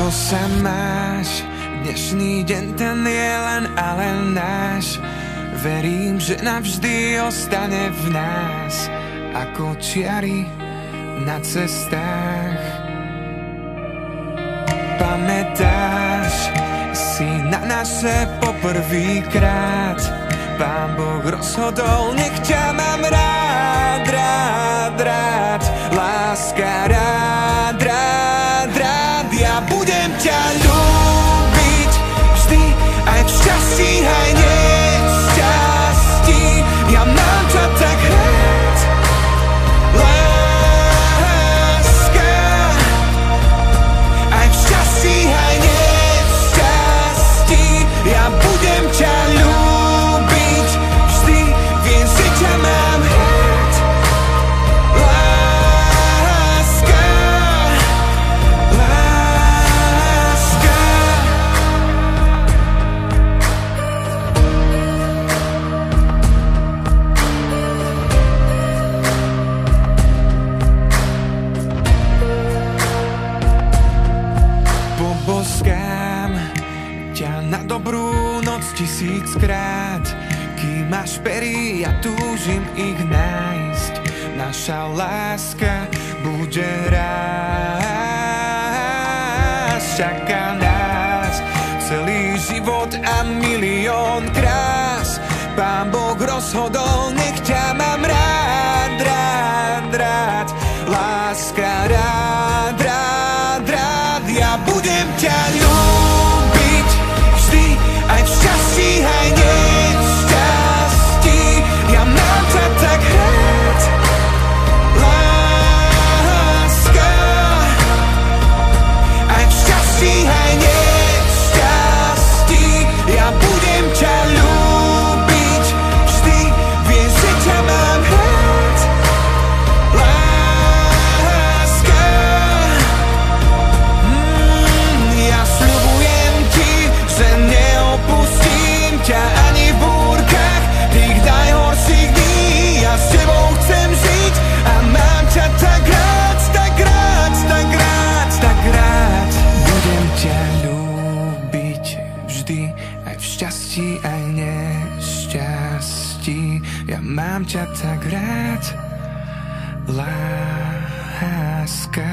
sa máš? Dnešný deň ten je len ale náš. Verím, že navždy ostane v nás ako čiary na cestách. Pamätáš si na naše poprvýkrát? Pán Boh rozhodol, nech ťa mám rád, rád, rád. Láska, rád, rád, rád. Ja budem ťa ľúbiť vždy, aj v šťastí, aj nešťastí. Ja mám ťa tak rád, láska. Aj v šťastí, aj nešťastí. Ja budem ťa ľúbiť vždy, viem, že ťa mám rád, láska, láska. Poboskám ťa na dobrú noc 1000-krát. Kým máš pery, ja túžim ich nájsť. Naša láska bude rásť. Čaká nás celý život a milión krás. Pán Boh rozhodol, nech ťa mám rád, rád, rád. Láska, rád, rád, rád. Ja budem ťa ľúbiť vždy, aj v šťastí, aj nešťastí. Ja mám ťa tak rád, láska. Aj v šťastí, aj nešťastí. Ja budem ťa ľúbiť vždy, viem, že ťa mám rád, láska. Ja sľubujem ti, že neopustím ťa ani v búrkach tých najhorších dní. Ja s tebou chcem žiť a mám ťa tak rád, tak rád, tak rád, tak rád. Budem ťa ľúbiť vždy, aj v šťastí, aj nešťastí. Ja mám ťa tak rád, láska.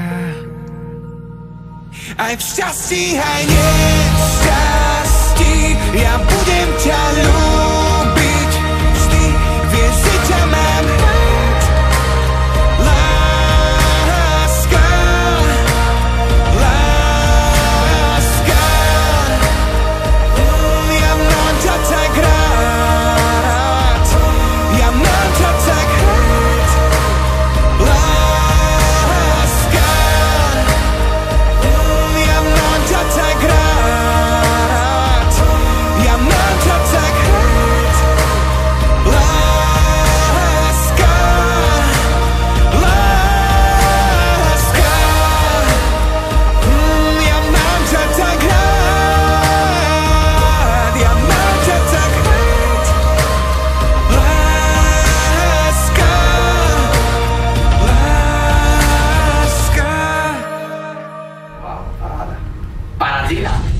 Aj v šťastí, aj nešťastí. Ja budem ťa ľúbiť vždy, vieš, že ťa mám rád, láska, láska. Ja mám ťa tak rád, ja mám ťa tak rád, láska. Ja mám ťa tak rád, ja mám ťa tak rád, láska, láska. Ja mám ťa tak rád, ja mám ťa tak rád, láska, láska. Parádzina.